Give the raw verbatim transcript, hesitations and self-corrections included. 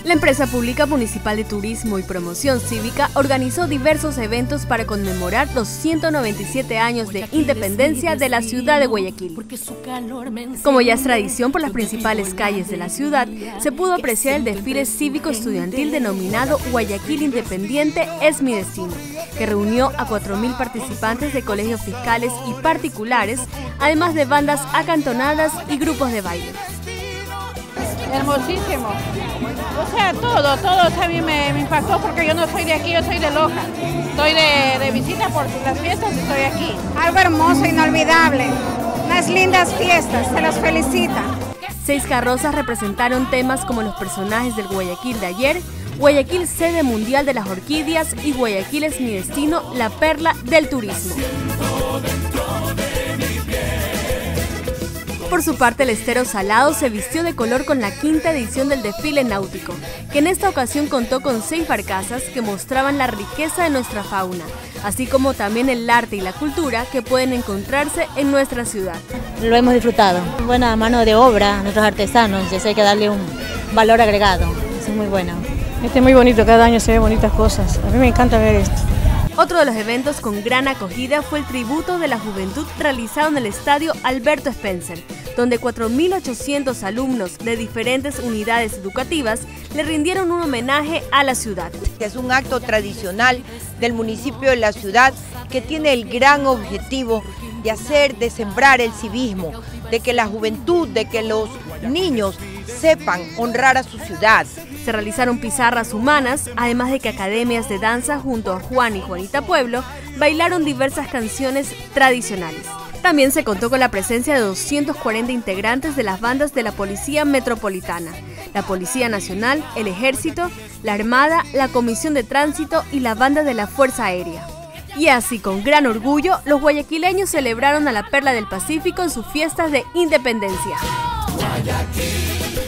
La empresa pública municipal de turismo y promoción cívica organizó diversos eventos para conmemorar los ciento noventa y siete años de independencia de la ciudad de Guayaquil. Como ya es tradición por las principales calles de la ciudad, se pudo apreciar el desfile cívico-estudiantil denominado Guayaquil Independiente es mi destino, que reunió a cuatro mil participantes de colegios fiscales y particulares, además de bandas acantonadas y grupos de baile. Hermosísimo. O sea, todo, todo o sea, a mí me, me impactó porque yo no soy de aquí, yo soy de Loja. Estoy de, de visita por las fiestas y estoy aquí. Algo hermoso, inolvidable. Unas lindas fiestas, se los felicita. Seis carrozas representaron temas como los personajes del Guayaquil de ayer, Guayaquil sede mundial de las orquídeas y Guayaquil es mi destino, la perla del turismo. Por su parte, el Estero Salado se vistió de color con la quinta edición del desfile náutico, que en esta ocasión contó con seis barcazas que mostraban la riqueza de nuestra fauna, así como también el arte y la cultura que pueden encontrarse en nuestra ciudad. Lo hemos disfrutado. Buena mano de obra, nuestros artesanos, y eso hay que darle un valor agregado. Eso es muy bueno. Este es muy bonito, cada año se ven bonitas cosas. A mí me encanta ver esto. Otro de los eventos con gran acogida fue el tributo de la juventud realizado en el estadio Alberto Spencer, donde cuatro mil ochocientos alumnos de diferentes unidades educativas le rindieron un homenaje a la ciudad. Es un acto tradicional del municipio de la ciudad que tiene el gran objetivo de hacer, de sembrar el civismo, de que la juventud, de que los niños sepan honrar a su ciudad. Se realizaron pizarras humanas, además de que academias de danza junto a Juan y Juanita Pueblo bailaron diversas canciones tradicionales. También se contó con la presencia de doscientos cuarenta integrantes de las bandas de la Policía Metropolitana, la Policía Nacional, el Ejército, la Armada, la Comisión de Tránsito y la banda de la Fuerza Aérea. Y así, con gran orgullo, los guayaquileños celebraron a la Perla del Pacífico en sus fiestas de independencia. Guayaquil.